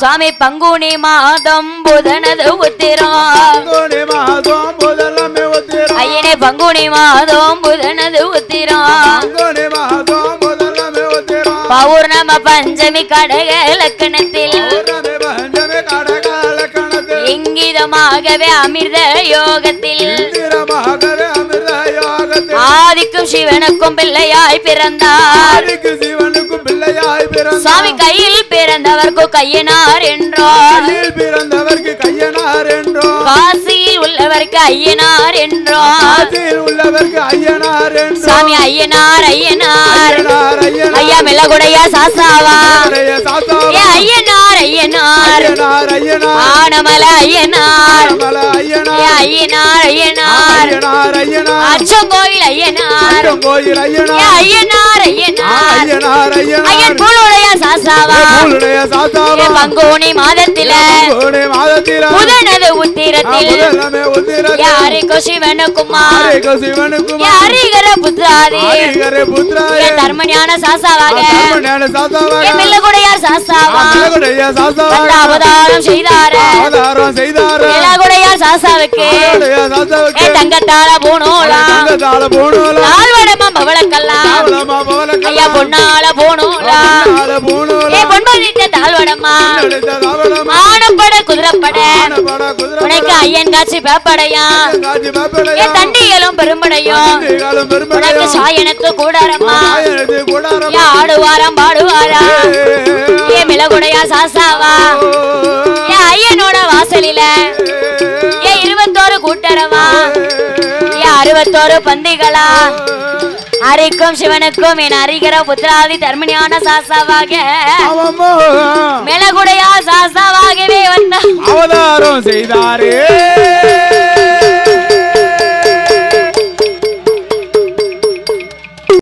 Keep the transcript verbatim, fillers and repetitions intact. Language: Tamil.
சுவாமி பங்குனி மாதம் புதனது உத்திரம் ஐயனே பங்குனி மாதம் புதனது உத்திரம் பௌர்ணம பஞ்சமி கடக லக்கணத்தில் இங்கிதமாகவே அமிர்த யோகத்தில் ஆதிக்கும் சிவனுக்கும் பிள்ளையாய் பிறந்தார் சுவாமி கையில் பிறந்தவர்க்கு கையனார் என்றோ பிறந்தவர்க்கு கையனார் என்றோ காசியில் உள்ளவர்க்கு ஐயனார் என்றோ உள்ளவர்க்கு ஐயனார் என்றோ சுவாமி ஐயனார் ஐயனார் ஐயா மெல்லகுடையா சாசாவா ஐயனார் ஐயனார் ஆனமல ஐயனார் ஐயனார் ஐயனார் அச்சங்கோயில் ஐயனார் ஐயனார் ஐயனார் ஐயன் பூலுடைய சாசாவா பங்குனி மாதத்தில புதனது உத்திரத்தில் யாருக்கு சிவனுக்குமா யாரிகர புத்திராதி தர்மஞான சாசாவாக மெல்லகுடையார் சாசாவா அவதாரம் செய்தார மெல்லகுடையார் சாசாவுக்கு தங்கத்தால போனோலா நால்வடமா பவளக்கல்லாம் ஐயா பொன்னால போனோலா பொன்பதிட்ட தாழ்வடமா ஆனப்பட குதிரப்பட உனக்கு ஐயன் காட்சி பேப்படையா தண்டிகளும் பெரும்படையும் உனக்கு சாயனத்து கூடாரம்மா ஆடுவாரம் பாடுவாரா ஏ மிளகுடையா சாசாவா ஏ ஐயனோட வாசலில ஏ இருபத்தோரு கூட்டரமா ஏ அறுபத்தோரு பந்திகளா அரிக்கும் சிவனுக்கும் என் அறிகிற புத்திராதி தர்மனியான சாசாவாக மிளகுடையா சாசாவாகவே வந்த அவதாரம் செய்தாரே